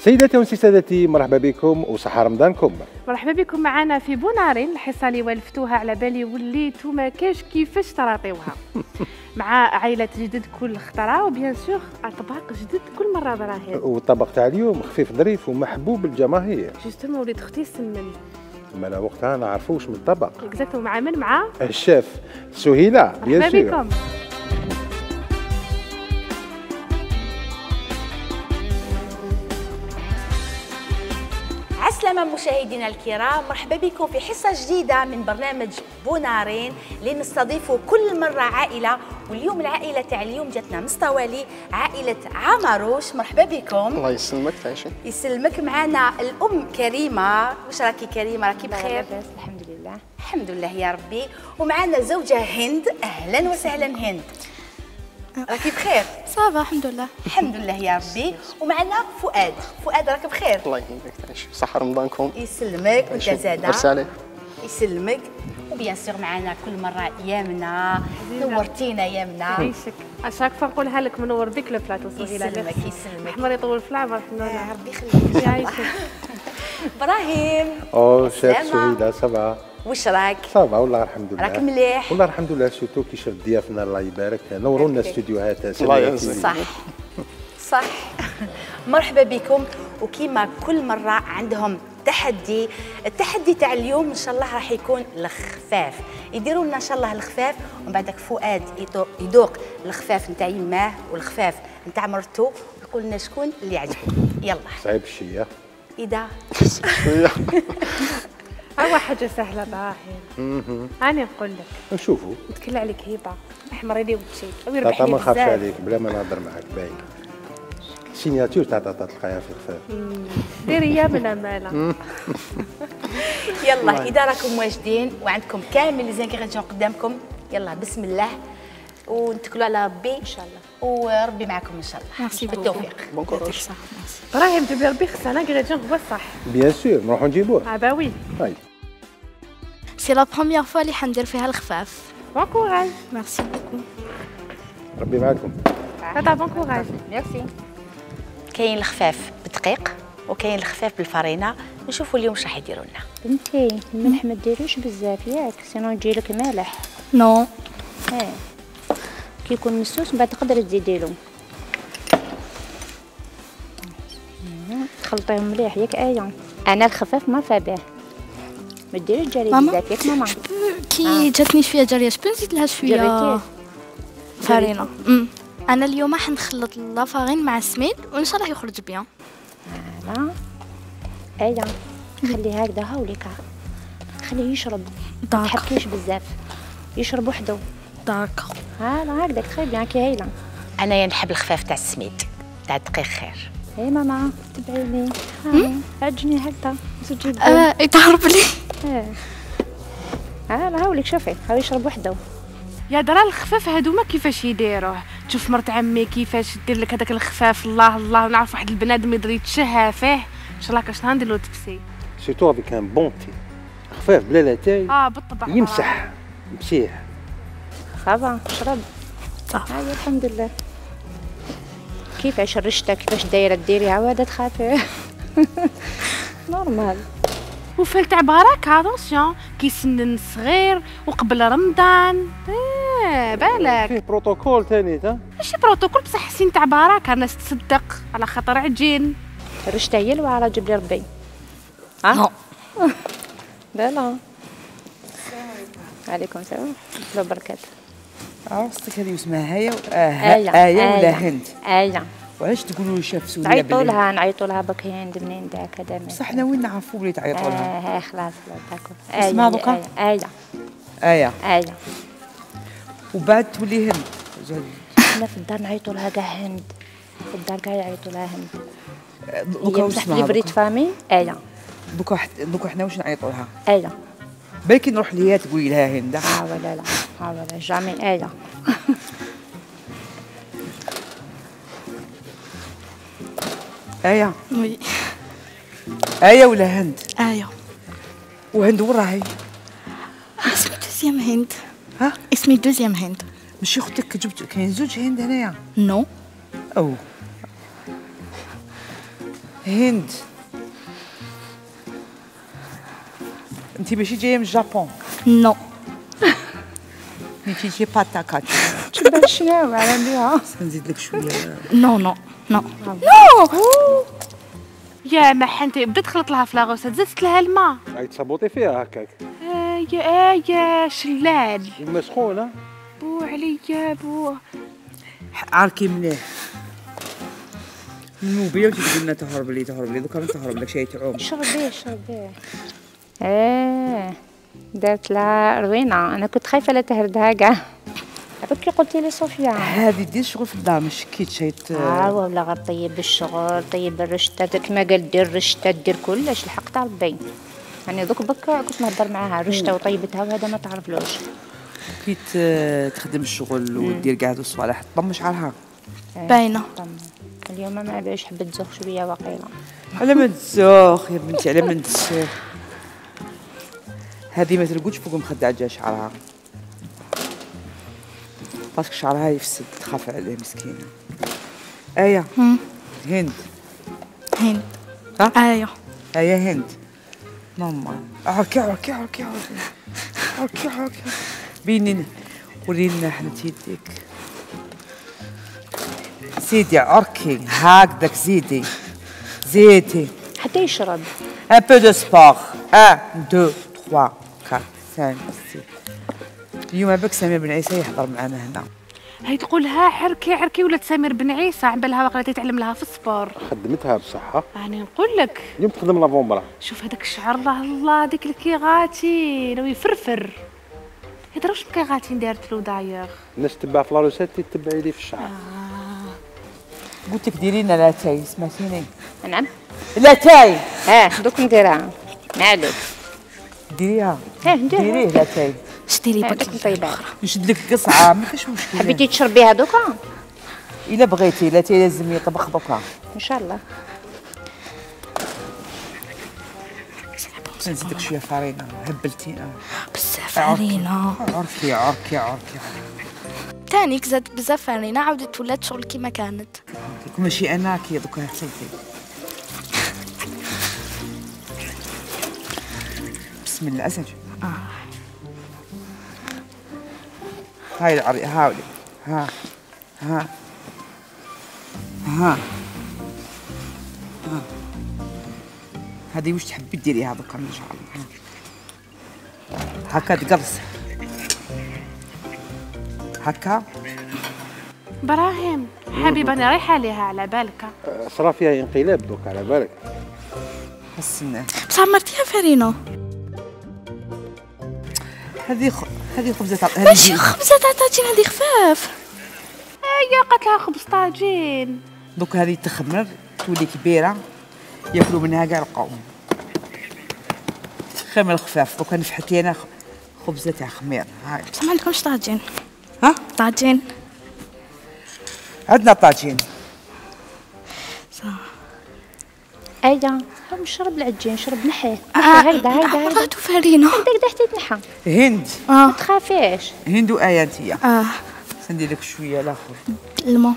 سيداتي وسادتي، مرحبا بكم وصحة رمضانكم. مرحبا بكم معنا في بونارين، الحصه اللي ولفتوها على بالي وليتو ما كاش كيفاش تراطيوها. مع عائله جدد كل خطره، وبيان سور اطباق جدد كل مره براهين. والطبق تاع اليوم خفيف ظريف ومحبوب الجماهير. جوستومون وليد اختي سمن. مالا وقتها نعرفوش من الطبق. اكزاكتو مع من؟ مع الشيف سهيلة بيان سور. مرحبا بكم. عسلامة مشاهدينا الكرام، مرحبا بكم في حصة جديدة من برنامج بونارين اللي نستضيفه كل مرة عائلة، واليوم العائلة تاع اليوم جاتنا مستوالي عائلة عمروش. مرحبا بكم. الله يسلمك. تعيشي. يسلمك. معنا الأم كريمة. واش راكي كريمة؟ راكي بخير؟ لاباس الحمد لله. الحمد لله يا ربي. ومعنا زوجة هند. أهلا وسهلا هند، راكي بخير؟ صافا الحمد لله. الحمد لله يا ربي. ومعنا فؤاد. فؤاد راك بخير؟ الله يهنيك. تعيشي صحة رمضانكم. يسلمك. وانت زاده مرسي عليك. يسلمك. وبيان سور معنا كل مره يامنة. نورتينا يامنة. يعيشك. اشاك نقولها لك منور بك لو بلاطو سهيله. يسلمك يسلمك. احمر يطول في العمر. يا ربي يخليك. يعيشك. ابراهيم. او شيف سلامة. سهيلة صافا. واش راك؟ صافا والله الحمد لله. راك مليح؟ والله الحمد لله. سورتو كي شرف ضيافنا الله يبارك، نوروا لنا استديوهات. الله يعزك. صح صح. مرحبا بكم. وكيما كل مره عندهم تحدي. التحدي تاع اليوم ان شاء الله راح يكون الخفاف. يديروا لنا ان شاء الله الخفاف، ومن بعدك فؤاد يذوق الخفاف نتاع يماه والخفاف نتاع مرتو، ويقول لنا شكون اللي عجبه. يلا. صعيب الشيء. اذا شوية. اول حاجه سهله براهين. هاني نقول لك نشوفوا. نتكل عليك هبه احمري لي وجهي ويربح طاطا لي ما نخافش بزاف. عليك بلا ما نهضر معاك باين. سيناتور تاع طاطا تلقاها في الخفاف. ديري يا من امانه. يلا اذا راكم واجدين وعندكم كامل لي زانغريديون قدامكم، يلا بسم الله ونتكلوا على ربي ان شاء الله، وربي معكم ان شاء الله. ميرسي بالتوفيق. بون كوراج. ابراهيم جيب لي ربي خصنا كريديون هو الصح. بيان سور نروحوا نجيبوه. با وي. هاي سي لا بروميير فوا اللي حندير فيها الخفاف. بون كوراج. ميرسي بوكو. ربي معكم. تاتا بون كوراج. ميرسي. كاين الخفاف بالدقيق وكاين الخفاف بالفرينه. نشوفوا اليوم واش راح يديروا لنا. بنتي الملح ما ديروش بزاف ياك، سينو يجيلك مالح. نو. كي يكون مسوس من بعد تقدر تزيدي له. تخلطيهم مليح ياك آية. انا الخفاف ما فاباه. ما ديريش جاري بزاف ياك ماما. كي جاتني شويه جاريه شبون نزيد لها شويه جريتيه؟ فرينه. انا اليوم راح نخلط لافارين مع السميد وان شاء الله يخرج بيان. لا آية خليه هكذا هاوليك، خليه يشرب. ما تحكيش بزاف، يشرب وحده. داكا. هكذاك تخي بيان كي هايله. انايا نحب الخفاف تاع السميد تاع الدقيق خير. اي ماما تبعيني. عجني هكذا زوجي يتهرب لي. هاوليك شوفي هاو يشرب وحده. يا درا الخفاف هادوما كيفاش يديروه؟ تشوف مرت عمي كيفاش دير لك هذاك الخفاف. الله الله، نعرف واحد البنادم يقدر يتشهى فيه ان شاء الله. كاش ندير له تبسي. سيرتو افيك ان بون تي خفاف بلا لاتاي. بالطبع. يمسح مسيح. صافا شرب. هاي الحمد لله. كيفاش الرشته كيفاش دايره ديريها وهذا تخافي. نورمال. وفال تاع باراك اتونسيون كيسنن صغير وقبل رمضان. بالك فيه بروتوكول ثاني تا. ماشي بروتوكول بصح حسين تاع باراك الناس تصدق على خاطر عجين. الرشته هي الواعره جيب لي ربي. ها لا لا. عليكم السلام ورحمه وبركاته. عروستك هذه اسمها هيا آية ولا هند؟ آية. وعلاش تقولوا شاف سوريا نعيطوا لها بك هند منين داك هذا. بصح حنا وين نعرفوا بلي تعيطوا لها؟ خلاص تاكل. اسمها دوكا؟ آية. وبعد تولي هند. حنا في الدار نعيطوا لها كاع هند، في الدار كاع يعيطوا لها هند. دوكا بصح في بريد فامي آية. دوكا حنا واش نعيطوا لها؟ آية. بالكي نروح ليها تقولي لها هند. ولا لا ولا جامي آية. آية. وي. آية ولا هند؟ ايوه. وهند وين راهي؟ اسمي دوزيام هند. ها؟ اسمي دوزيام هند. ماشي اختك جبت كاين زوج هند هنايا؟ نو. او هند انت ماشي جايه من الجابون؟ نو. انت جايه باتاكات. تبان شنو على بها. نزيد لك شويه. نو نو نو يا محنتي بدات تخلط لها في لاغوسات، زدت لها الماء. هاي تصبوطي فيها هكاك. يا شلال. مسخونه. بو عليا بو. عاركي مليح. الموبيل وتقول لنا تهرب لي دوكا ما تهرب لك شي تعوم. شربيه. دارت لها روينه، انا كنت خايفه لا تهردها كاع. عباك كي قلتي لي صوفيا هذه دير شغل في الدار، ما شكيتش شي ولا غير طيب الشغل، طيب الرشته كما قال دير الرشته دير كلش الحق تاع ربي. يعني دوك بك كنت نهضر معاها رشته وطيبتها وهذا ما تعرفلوش. كي تخدم الشغل ودير كاع هادو الصوالح تطمش عليها. باينه. اليوم ما باش حبت تزوق شويه واقيلا. على ما تزوخ يا بنتي، على ما تزوخ. هذه ما تلقوش فوق مخدة جا شعرها، باسكو شعرها يفسد، تخاف عليه مسكينه. هند. هند. ها؟ هند. ماما عركي بيني ورينا حنت يديك. زيدي عركي هكذاك، زيدي حتى يشرب. ان بو دو سبور. 1 2 3 4 5 6. اليوم باك سمير بن عيسى يحضر معنا هنا. هي تقولها عركي ولات سمير بن عيسى عم بالها واقيلا تتعلم لها في السبور. خدمتها بصحه. راني نقول لك اليوم تخدم لافومبرا. شوف هذاك الشعر، الله ديك الكيغاتي ناوي يفرفر. يدروش كيغاتي دارت له داير. الناس تبع في لاروسات تتبعي لي في الشعر. قلت لك ديري لنا لاتاي، سمعتيني؟ نعم. لاتاي. دوك نديرها. ما عليك. ديريها. ديريه لاتاي. شتيري بك طيبات. نشد لك قصعه ما كاش مشكل. حبيتي تشربيها دوكا؟ الا بغيتي لاتاي لازم يطبخ دوكا. ان شاء الله. نزيد لك شويه فرينه، هبلتي بزاف فرينه. عركي. تاني كزاد بزاف فرينه، عاودت ولات شغل كيما كانت. ماشي انا كي دوكا حسيتي. بسم الله اسج. هاي العري هاولي. ها هذه واش تحبي ديريها دوكا ان شاء الله. هكا تقرص هكا. براهيم حبيبه انا رايحه ليها على بالك. صرا فيها انقلاب دوك على بالك. حسنا بصح عمرتيها فرينه. هذه خبزه ماشي خبزه تاع طاجين، هذه خفاف. هي قالت لها خبز طاجين. دوك هذه تخمر تولي كبيره، ياكلوا منها كاع القوم. خمر خفاف. دوك نفحت لي انا خبزه تاع خمير. هاي بصح ما عندكمش طاجين؟ ها؟ طاجين عندنا طاجين. ايدا نشرب العجين، شرب نحيه. هيدا عرضاتو فرينه. هيدا حتى يتنحى. هند. ما تخافيش. هند وآية انتيا. سندير لك شويه الاخر. الماء.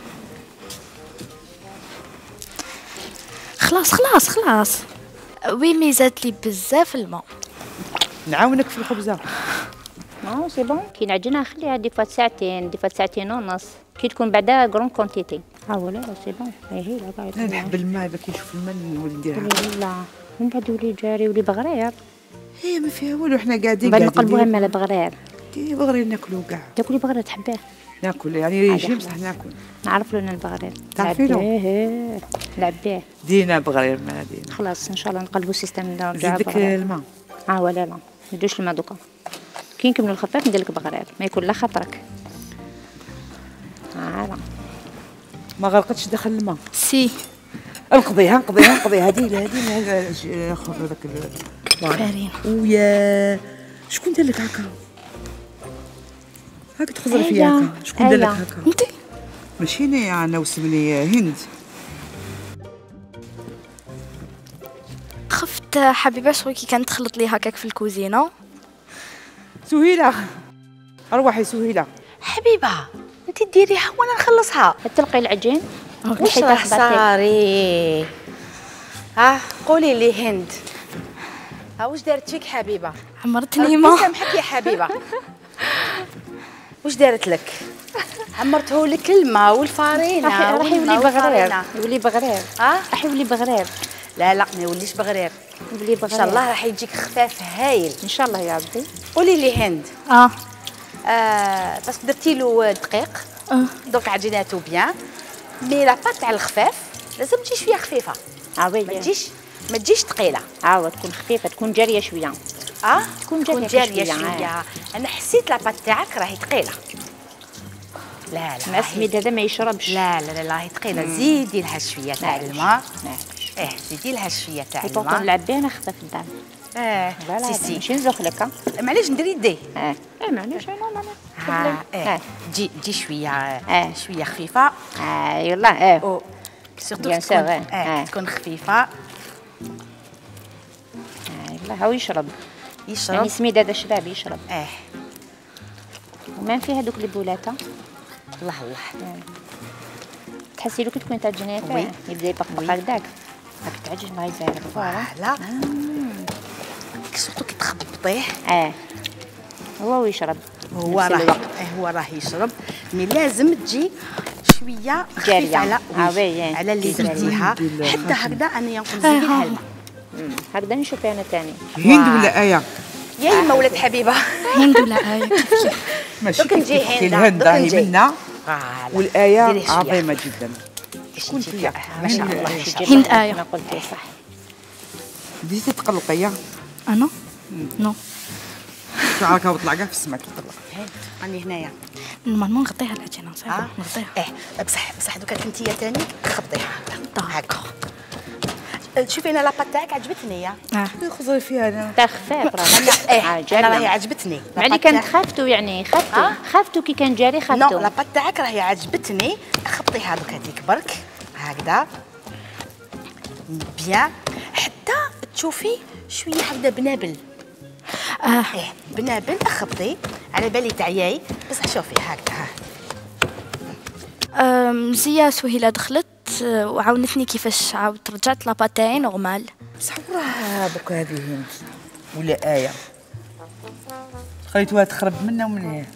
خلاص. وي مي زادت لي بزاف الماء. نعاونك في الخبزه. سي بون. كي نعجنها نخليها دي فات ساعتين ونص. كي تكون بعدا كرون كونتيتي. ولا سي بون. هي لا قاعده. نحب الماء، باكي نشوف الماء نولي نديرها. لا من بعد ولي جاري ولي بغرير. هي ما فيها والو، حنا قاعدين بعد نقلبوها مال بغرير. بغرير ناكلو كاع. تاكلي بغرير تحبيه؟ ناكل يعني ريجيم بصح ناكل. نعرف لنا البغرير. تعرفينو؟ لعبيه. دينا بغرير ما دينا. خلاص ان شاء الله نقلبوا السيستم نرجعوا نزيد لك الماء. ولا لا نديرش الماء دوكا. كي نكملوا الخفاف ندير لك بغرير، ما يكون لا خطرك. ما غرقتش داخل الماء. سي نقضيها هذه ناخذ هذاك فرينه. ويا شكون دار لك هاك تخزري فيها هكا؟ شكون دار لك هكا؟ انت. ماشي انا وسمني هند. خفت حبيبه شغل كي كانت تخلط لي هكاك في الكوزينه. سهيله اروحي سهيله. حبيبه انت ديريها وانا نخلصها. تلقي العجين واش راح صاري؟ قولي لي هند، واش دارت فيك حبيبه؟ عمرتني ما ما سامحك يا حبيبه. واش دارت لك؟ عمرته لك الماء والفارينه راح يولي بغرير، يولي بغرير. راح يولي بغرير. لا ما يوليش بغرير، يولي بغرير ان شاء الله راح يجيك خفاف هايل ان شاء الله يا ربي. قولي لي هند، باسكو درتي له دقيق دوك عجيناتو بيان، مي لا بات تاع الخفاف لازم تجي شويه خفيفه. وي ما تجيش ثقيله. تكون خفيفه، تكون جاريه شويه. تكون جاريه شويه. انا حسيت لا بات تاعك راهي ثقيله. لا مع السميد هذا ما يشربش. لا راهي ثقيله. زيدي لها شويه تاع الماء. زيدي لها شويه تاع الماء. بورطون نلعب بها انا خفاف الدار. لا سي ماشي نزوق لك. معليش ندير يدي. معليش انا تجي شويه شويه خفيفه. يلا سيرتو تكون خفيفه. يلا هاو يشرب يعني سميد هذا شباب يشرب. وما في هذوك البولات. الله تحسي له كي تكون تعجنيه تاعي يبدا يبقبق هكذاك تعجن هاي زاير. فوالا سيرتو كي تخبطيه. هو يشرب. هو راه يشرب، مي لازم تجي شويه جاريه على اللي درتيها حتى هكذا. انا ينقص فيها الماء هكذا. نشوف انا ثاني. هند ولا آية؟ يا اما ولد حبيبه. هند ولا آية؟ ماشي دوك نجي هند. الهند راهي منا والآية ديري شوية. عظيمة جدا. شكون فيها؟ ما شاء الله. هند آية. انا قلت صح. بديتي تقلقي؟ أنا؟ نو. شعرك طلع كاع في السماك تقلق. راني هنايا. نورمالمون نغطيها العجينة صافي نغطيها. بصح دوكا كنتيا ثاني خبطيها هكا. شوفي انا لاباط تاعك عجبتني. خذي فيها انا تاع خفاف راه. انا راهي عجبتني. معلي كانت خافتو يعني خافتو كي كان جاري خافتو. نو لاباط تاعك راهي عجبتني. خبطيها دوك هذيك برك هكذا بيان حتى تشوفي شويه هكذا بنابل. بنابل اخبطي على بالي تعياي بصح شوفي هكذا. مزيا سهيلة دخلت وعاونتني كيفاش عاودت رجعت لاباط تاعي نورمال. صورها دوك هذه هند ولا آية خليتوها تخرب منا ومن هنا.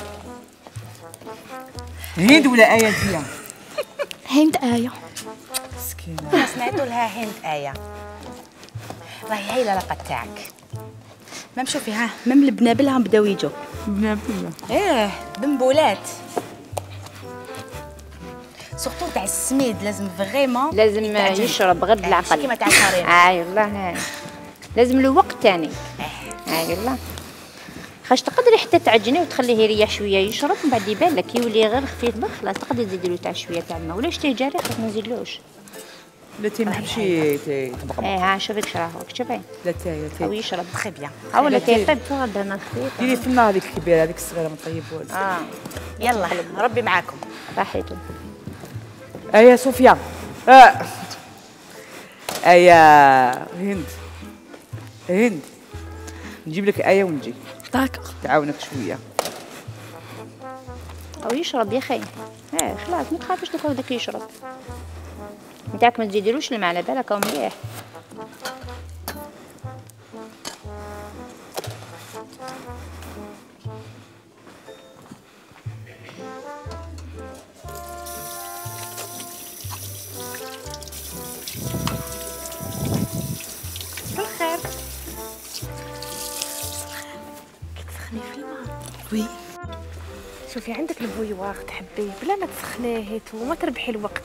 هند ولا آية ديا؟ هند آية. مسكينة. سمعتوا لها هند آية. راهي هايله لاباط تاعك. مام شوفي مام البنابل هم بداو يجوا. بنابل. بنبولات. سورتو تاع السميد لازم فريمون لازم يشرب غير بالعقل. كيما تاع الفارينه. يلا لازم له وقت ثاني. يلا خاش تقدري حتى تعجنيه وتخليه يريح شويه يشرب من بعد يبان لك يولي غير خفيف خلاص تقدري تزيدي له تاع شويه تاع الماء ولا شتيه جاري خاص ما نزيدلوش. لا تي ما نحبش تبقى. شوفي كشراهو شوفي. لا تي او يشرب تخي بيان. ولا كيطيب فوق الدهنه خفيفه. ديري في النار هذيك الكبيره هذيك الصغيره ما طيبوش. يلا ربي معاكم. راحيتو. آية صوفيا. آية هند نجيب لك آية ونجي تعاونك شويه. او يشرب يا خي. خلاص ما تخافش دوك هذاك يشرب. نتاعك ما تزيديلوش الماء على بالك او مليح. بالخير. كتسخني في الماء؟ وي. شوفي عندك البويواغ تحبيه بلا ما تسخنيه وما تربحي الوقت.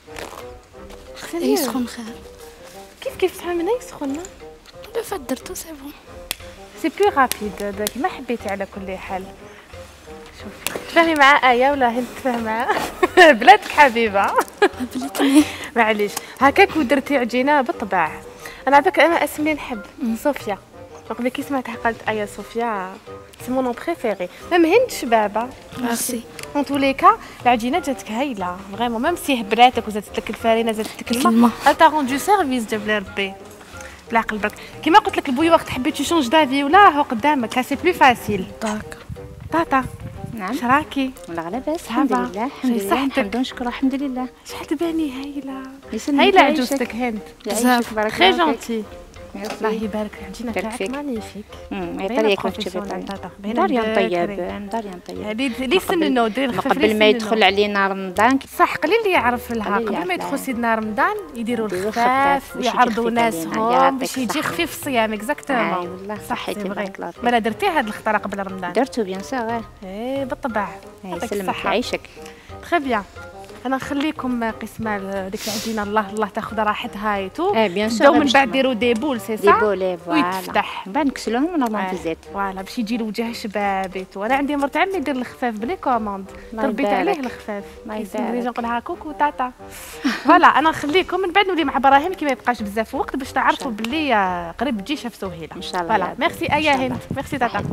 يسخن خير. كيف تفهمنا يسخن؟ لو فات درتو سي بون. سي بلو رابيد كيما حبيتي على كل حال. شوفي تفهمي مع آية ولا هند تفهم معاه؟ بلادك حبيبة. بلاتني. معليش هكاك ودرتي عجينة بالطبع. أنا عباك أنا اسمي نحب صوفيا. دونك كي سمعتها قالت آية صوفيا سي مون بريفيري. ميم هند شبابة. ميرسي. اون تو لي كا العجينه جاتك هايله فريمون ميم سي هبراتك وزادت لك الفارينه زادت لك الماء تا روندو سيرفيس جاب لي ربي بالعقل برك كيما قلت لك البوي وقت حبيت تشونج دافي ولا هو قدامك سي بلو فاسيل. داك طاطا نعم. اش راكي؟ والله غير لاباس الحمد صافا. لله الحمد شي لله صحتك؟ الحمد ونشكر الحمد لله. شحال تباني هايله. يسلمك هايله ويعيشك. عجوزتك هند. يعيشك بارك تري الله فيك. جونتي. الله ميرسي. يبارك العجينه يبارك تاعك فيك. مانيفيك. طريقة كيف تشوفي داريان طيب داريان طيب. هذه لي سننو دير ما الخفاف قبل ما يدخل علينا رمضان صح قليل اللي يعرف لها قليل قبل ما يعرف يدخل لها. سيدنا رمضان يديروا يديروا الخفاف الخفاف باش يجي يعرضوا خفيف علينا. ناسهم يعطيك باش يجي الصحة. خفيف الصيام اكزاكتومون. اي والله صحيتي بارك الله فيك. مالا درتي هاد الخطره قبل رمضان. درتو بيان سور. ايه بالطبع. يسلمك يعيشك. تخي بيان. انا نخليكم قسمه ديك العجينه الله تاخذ راحتها ايتو. بيان سور. تبداو من بعد ديروا دي بول سي دي صح. بول فوالا. ويتفتح. من بعد نكسلوهم ونرموهم في الزيت. فوالا باش يجي الوجه شباب ايتو. انا عندي مرت عمي دير الخفاف بلي كوموند. الله تربيت عليه يبارك. الخفاف. الله كيسموني يبارك. نقولها كوكو تاتا. فوالا انا نخليكم من بعد نولي مع براهيم كي ما يبقاش بزاف وقت باش تعرفوا باللي قريب تجي شاف سهيله. ان شاء الله. فوالا ميرسي ايا هند. ميرسي تاتا.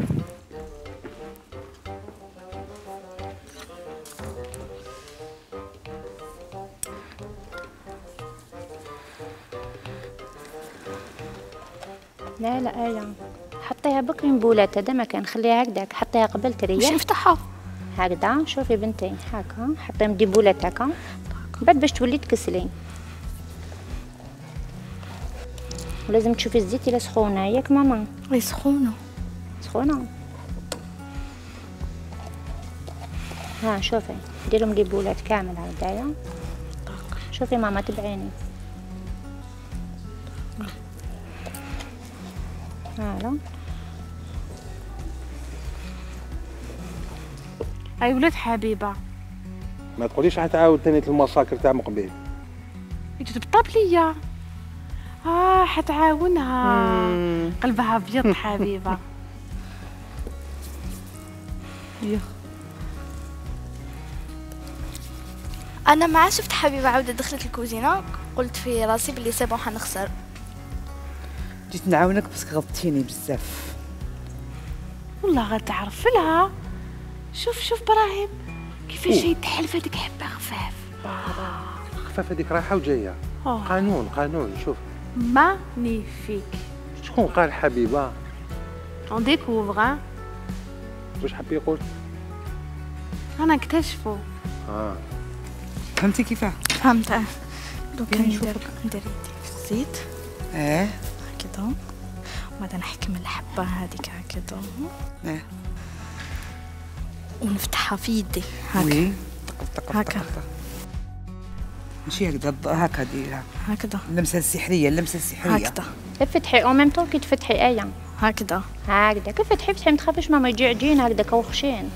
لا لا آية حطيها بكري مبولات هذا ما كان خليها هكذاك حطيها قبل باش تريح نفتحها. هكذا. شوفي بنتي هكا حطيهم دي بولات هكا بعد باش تولي تكسلي ولازم تشوفي الزيت الا سخونه ياك ماما. وي سخونه. سخونه. ها شوفي ديرهم دي بولات كامل هكذايا. شوفي ماما تبعيني. هلا اي ولاد حبيبه ما تقوليش حتعاود ثاني المساكر تاع مقبل. تبطب ليا. حتعاونها. قلبها ابيض حبيبه. انا مع شفت حبيبه عاوده دخلت الكوزينه قلت في راسي بلي سي بون حنخسر. جيت نعاونك بس غلطتيني بزاف. والله غتعرف لها. شوف براهيم كيفاش يتحلف هذيك حبه خفاف. الخفافه هذيك رايحه وجايه. قانون شوف. مانيفيك. شكون قال حبيبه؟ اون ديكوفر. واش حب يقول؟ انا نكتشفو. فهمتي كيفاه؟ فهمت. دوكا ندير يدي في الزيت هكذا وبعد نحكم الحبه هذيك هكذا ونفتحها في يدي وي هكا ماشي هكذا هكا ديرها هكذا اللمسه السحريه هكذا تفتحي او ميم طون كي تفتحي ايه هكذا كيف فتحي ما تخافيش ماما يجي عجين هكذاك وخشين.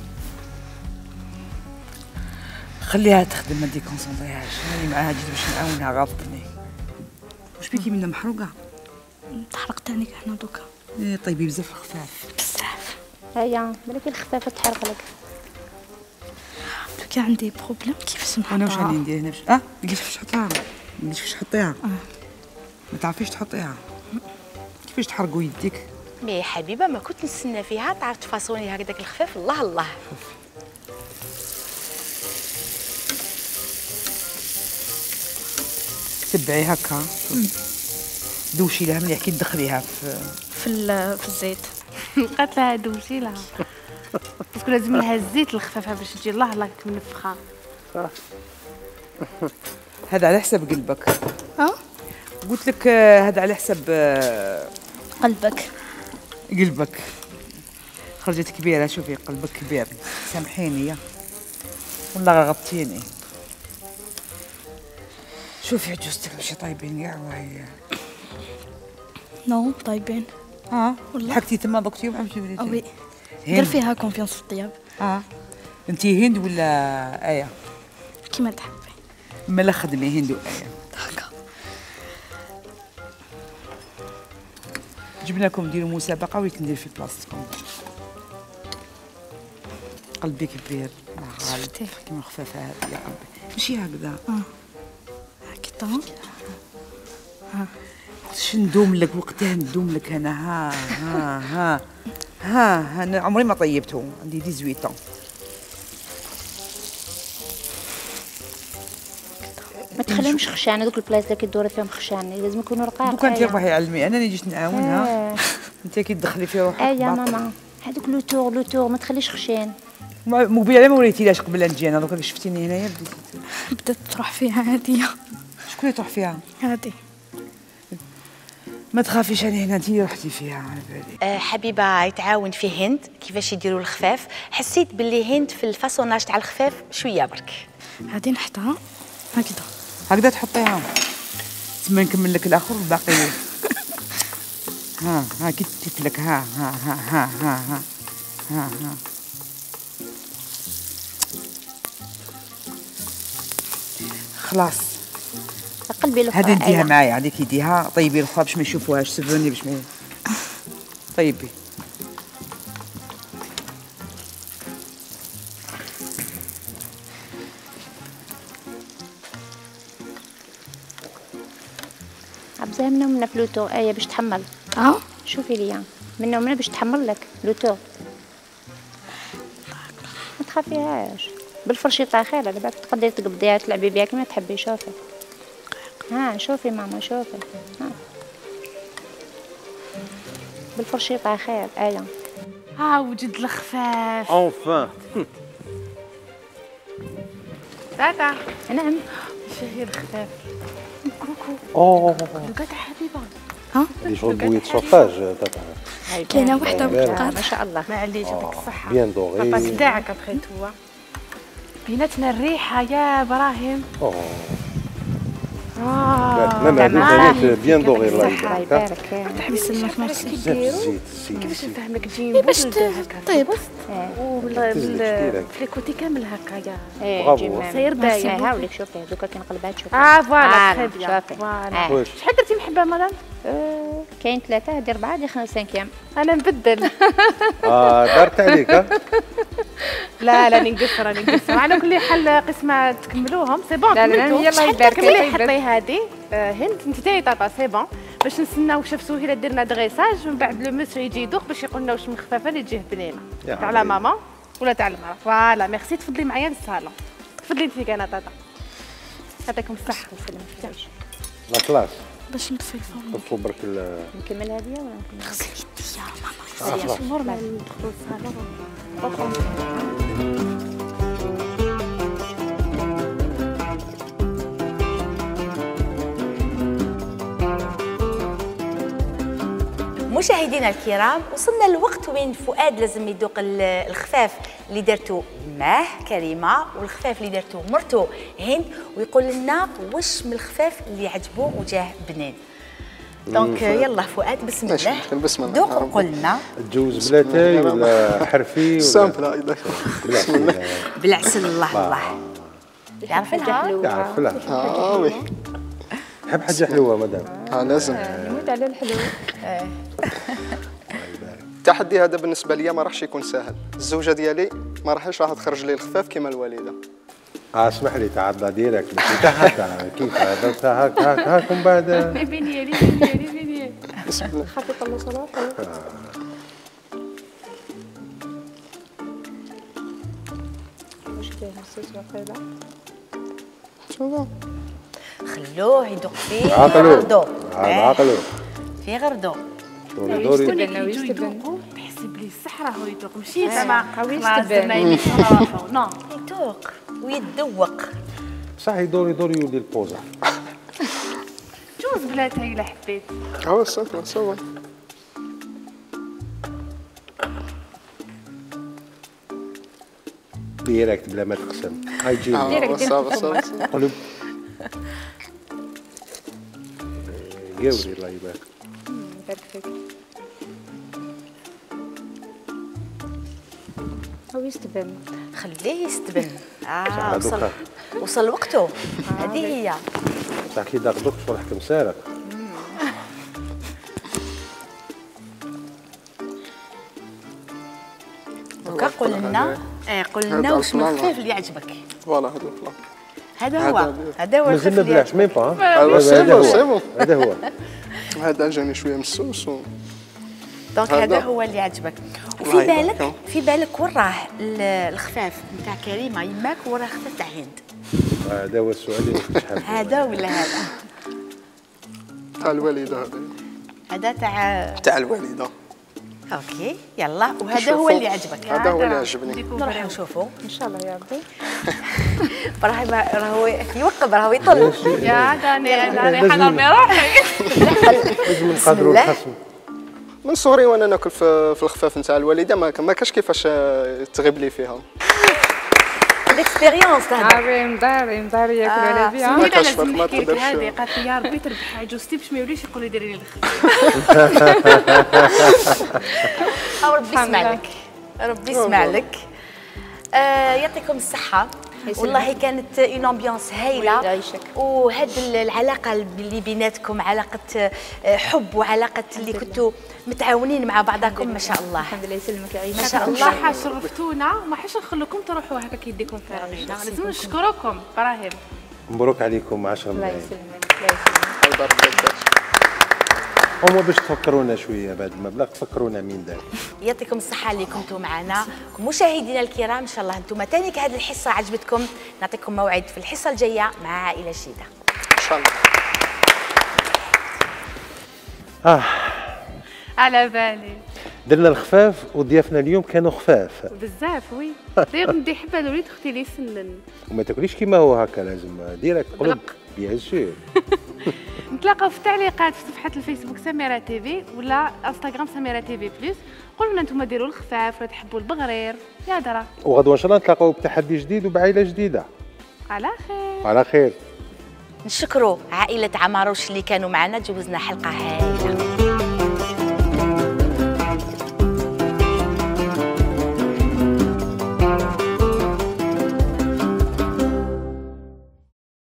خليها تخدم ما ديكونسونطريهاش. انا معاها جيت باش نعاونها غلطني. واش بيكي منها محروقه؟ تحرقت عليك احنا دوكا. طيبي بزاف الخفاف بزاف. هيا بالك الخفافه تحرق لك. دوكا عندي بروبليم كيفاش نحطها. انا واش غادي ندير هنا لقيت فاش تحطيها لقيت فاش تحطيها ما تعرفيش تحطيها كيفاش تحرقوا يديك. مي حبيبه ما كنت نستنى فيها تعرف تفاصوني هكذاك الخفاف. الله تبعي هكا دوشي لها مليح كي تدخليها في الزيت. قالت لها دوشي لها باسكو لازم لها الزيت الخفافه باش تجي الله منفخه. هذا على حسب قلبك. قلت لك هذا على حسب قلبك. خرجت كبيره. شوفي قلبك كبير سامحيني يا والله غلطتيني. شوفي عجوزتك ماشي طايبين كاع وهي نو طايبين. والله حكتي تما ضقتي وحبتي وليتي. وي دير فيها كونفيونس في الطياب. انتي هند ولا ايه؟ كيما تحبي. مالا خدمي هند وايه. هكا جبنا لكم ديروا مسابقه ويك ندير في بلاصتكم. قلبي كبير غالب كيما خفافه هذه يا قلبي ماشي هكذا. هكذا وقتاش ندوم لك وقتها ندوم لك انا. ها انا عمري ما طيبته عندي 18 ما تخليهمش خشانه دوك البلايص اللي كيدوري فيهم خشانه لازم يكونوا رقاق. دوك انت روحي علمي انا اللي جيت نعاونها. انت كي تدخلي في روحك. يا ماما هذوك لو تور ما تخليش خشين. مقبله ما وريتيلاش قبل لا نجي انا دوكا شفتيني هنايا بدات تروح فيها هاديه. شكون اللي تروح فيها؟ هادي. ما تخافيش انا هنا، انتي رحتي فيها على بالي. حبيبه يتعاون في هند كيفاش يديروا الخفاف. حسيت باللي هند في الفاسوناج تاع الخفاف شويه برك. هادي نحطها هكذا. هكذا تحطيها تما نكمل لك الاخر والباقي. ها كي تفلك ها ها ها ها ها ها ها ها. خلاص قلبي الاخرى هذه نديها معايا، هذيك يديها طيبي الاخرى باش ما يشوفوهاش، سبوني باش ما طيبي. عبزها من فلوتو آية باش تحمل. شوفي ليا من باش تحمل لك لوتو. ما تخافيهاش بالفرشيطه خير، على بالك تقدري تقبضيها تلعبي بها كيما تحبي. شوفي شوفي ماما شوفي بالفرشيطه خير. آية وجد الخفاف. Enfin. تاتا. نعم. شهي الخفاف. كوكو. دوكا تاع حبيبه. دي شغل بوية شوفاج تاع. كاينه وحده بالقاط. ما شاء الله. معليش يعطيك الصحه. بيان دوغي. بابا تاعك ابخي توا. بيناتنا الريحه يا ابراهيم. ماما بيان دوغي الله يبارك. تحبس المخمص. كيفاش نفهمك تجي باش طيب في كوتي كامل هكايا. برافو. سير باين. هاوليك شوفي دوكا كي نقلبها تشوفي. فوالا تخي بيان. شوفي شحال درتي محبه مدام؟ كاين 3 هادي 4 هادي 5 انا نبدل. دارت عليك. لا نقصر على كل حال قسمه تكملوهم سي بون. لا يلا يبارك كملي حطي هذه هند انت تاي طاطا سي بون باش نستناو شاف سهيله ديرنا دغيساج ومن بعد لو مسو يجي يدوق باش يقول لنا واش من خفافه اللي تجيه بنينه تاع لا ماما ولا تاع المراه. فوالا ميرسي. تفضلي معايا للصالون. تفضلي انت كاينه طاطا. يعطيكم الصحه. لا كلاس باش نطفي الفرن. نطفو برك نكمل هذه ولا نكمل؟ غسلي يديا ماما. نورمال ندخلوا للصالون. مشاهدينا الكرام، وصلنا الوقت وين فؤاد لازم يذوق الخفاف اللي درتو معاه كريمه والخفاف اللي درتو مرتو هند، ويقول لنا واش من الخفاف اللي عجبوه وجاه بنين. دونك يلا فؤاد بسم الله. بسم الله. ذوق وقول لنا. تجوز بلا تاي ولا حرفي ولا سامبل. بالعسل. الله يعرف الحلو. يعرف لا. وي نحب حاجه حلوه مدام. لازم. نموت على الحلو. التحدي هذا بالنسبه لي ما راحش يكون سهل. الزوجه ديالي ما راح تخرج لي الخفاف كما الوالده. اسمح لي تعضى ديريكت ماشي كيف هذا هاك ومن بعد بيني بسم الله. خفيف الله صلاة. واش فيها السوس وقيله؟ شوفوا خلوه يذوق فيه عقلو غردو. عقلو في غردو. دوري يذوقوا تحسي بلي الصح راهو يذوق ماشي زعما قوي خلاص يستبان. درنا يميك نو يذوق ويتذوق. صح يدوري يولي البوزا. جوز بلا تاي الا حبيت. سامبل سوا. ديريكت بلا ما تقسم. هاي جيب صافي قلب قوري الله يبارك. بارك فيك. هو يستبان. خليه يستبن. دوكا. وصل وقته. هذه هي. صح كي داخلك شو راح كمسارك. دوكا قول لنا قول لنا واش من الخفيف اللي عجبك. فوالا هذا البلان. هذا هو الخفيف مازلنا اللي بلاش ميم با. سيبون. هذا هو. هذا جاني شويه من السوس دونك هذا هو اللي عجبك. وفي بالك وين راه الخفاف نتاع كريمه يماك وراه خفاف تاع هند. هذا هو السؤال اللي كنت حاب. هذا ولا هذا؟ تاع الوالده. هذا تاع الوالده. اوكي يلا، وهذا هو شوفوا. اللي عجبك. هذا هو اللي عجبني. نروح نشوفوا. ان شاء الله يا ربي. راهو يوقف، راهو يطل. يا داني حضرني روحي. لازم نقدروا الخصم. من صغري وانا ناكل في الخفاف نتاع الوالده، ما كاش كيفاش تغيب لي فيها. الاكسبيريونس هذا. مداري ياكلوا على بيها. ما انا كاشفك، لازم ما نحكي لك تقدرش. هذه، قالت لي يا ربي تربح عجوزتي باش ما يوليش يقول لي ديري لي الخف. ربي يسمع لك، ربي يسمع لك. يعطيكم الصحة. والله كانت اون امبيونس هايله، يعيشك. وهاد العلاقه اللي بيناتكم علاقه حب، وعلاقه اللي كنتوا متعاونين مع بعضكم ما شاء الله. الحمد لله يسلمك يعيشك. ما شاء الله. صراحه شرفتونا وما حش نخلوكم تروحوا هكا كيديكم فارغين، لازم نشكركم براهيم. مبروك عليكم 10 الله ملايين. يسلمك الله يسلمك. الله يبارك فيك. هما باش تفكرونا شويه بهذا المبلغ، تفكرونا مين دار. يعطيكم الصحة اللي كنتوا معنا. مشاهدينا الكرام، إن شاء الله أنتم تانيك هذه الحصة عجبتكم. نعطيكم موعد في الحصة الجاية مع عائلة جديدة. ان شاء الله. على بالي درنا الخفاف وضيافنا اليوم كانوا خفاف، بزاف. وي داير ندي حبه الوليد اختي اللي يسنن. وما تاكليش كيما هو هكا، لازم ديريكت قلب. بلق. بيان سور. نتلاقاو في التعليقات في صفحه الفيسبوك سميرة تيفي ولا انستغرام سميرة تيفي بلس. قولوا لنا نتوما ديروا الخفاف ولا تحبوا البغرير يا درا. وغدوه ان شاء الله نتلاقاو بتحدي جديد وبعائله جديده. على خير. على خير. نشكروا عائلة عماروش اللي كانوا معنا، جوزنا حلقة هاي.